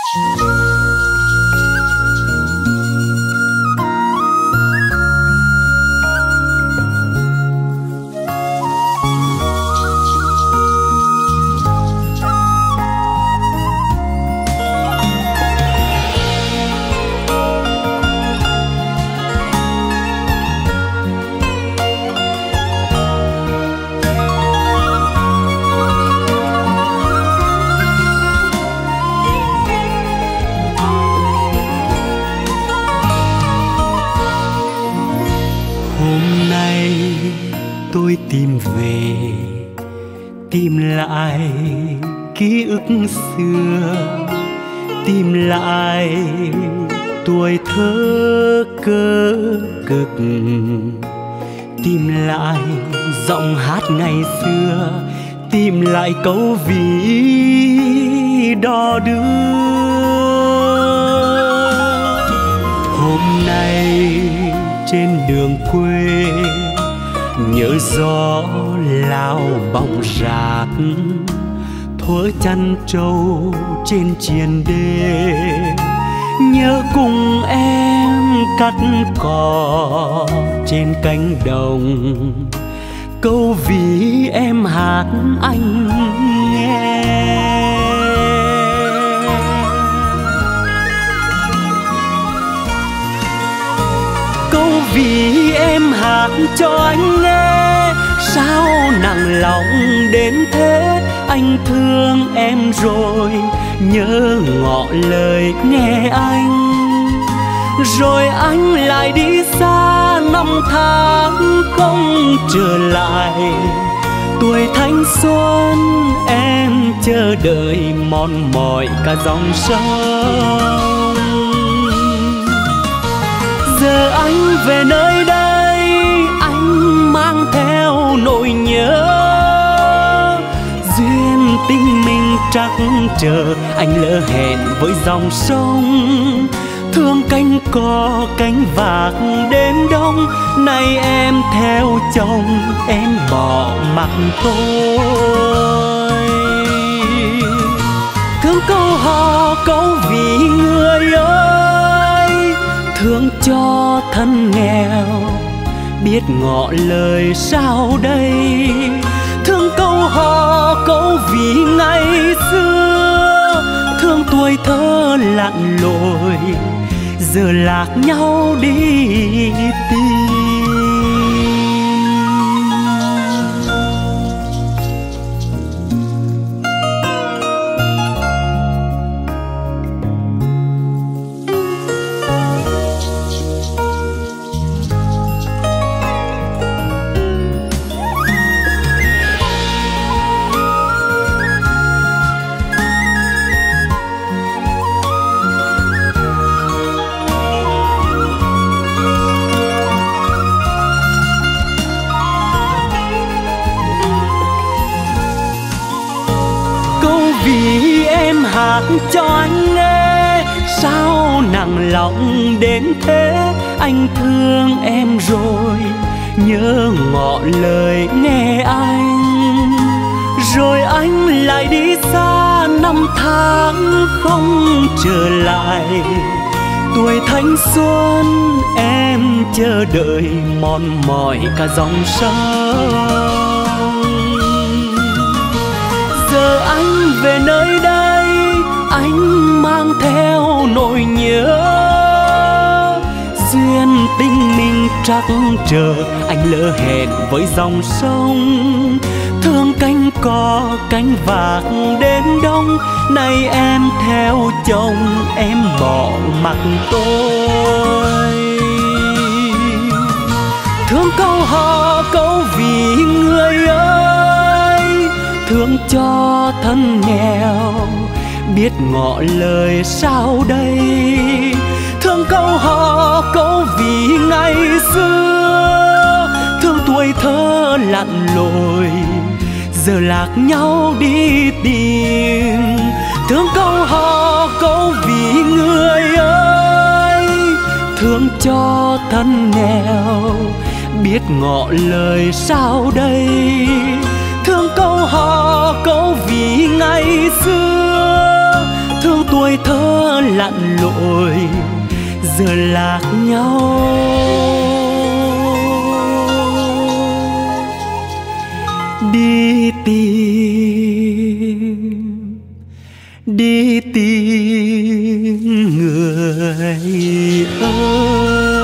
Tôi tìm về, tìm lại ký ức xưa, tìm lại tuổi thơ cơ cực, tìm lại giọng hát ngày xưa, tìm lại câu ví đò đưa. Hôm nay trên đường quê nhớ gió lao bóng rạc, thuở chăn trâu trên triền đê, nhớ cùng em cắt cỏ trên cánh đồng, câu ví em hát anh nghe. Câu ví em hát cho anh nghe, sao nặng lòng đến thế, anh thương em rồi, nhớ ngỏ lời nghe anh. Rồi anh lại đi xa, năm tháng không trở lại, tuổi thanh xuân em chờ đợi mòn mỏi cả dòng sông. Giờ anh về nơi đây, anh mang theo nỗi nhớ, duyên tình mình trắc trở, anh lỡ hẹn với dòng sông. Thương cánh cò cánh vạc đêm đông, nay em theo chồng, em bỏ mặc tôi. Thương câu hò câu vì người ơi, thương cho thân nghèo biết ngỏ lời sao đây. Thương câu hò câu vì ngày xưa, thương tuổi thơ lặn lội, giờ lạc nhau đi tìm. Vì em hát cho anh nghe, sao nặng lòng đến thế, anh thương em rồi, nhớ ngỏ lời nghe anh. Rồi anh lại đi xa, năm tháng không trở lại, tuổi thanh xuân em chờ đợi mòn mỏi cả dòng sông. Giờ anh về nơi đây, anh mang theo nỗi nhớ, duyên tình mình trắc trở, anh lỡ hẹn với dòng sông. Thương cánh cò cánh vạc đêm đông, nay em theo chồng, em bỏ mặc tôi. Thương câu hò câu vì người ơi, thương cho thân nghèo biết ngỏ lời sao đây. Thương câu hò câu vì ngày xưa, thương tuổi thơ lặn lội, giờ lạc nhau đi tìm. Thương câu hò câu vì người ơi, thương cho thân nghèo biết ngỏ lời sao đây. Thương câu hò câu vì ngày xưa, thương tuổi thơ lặn lội giờ lạc nhau. Đi tìm người ơi.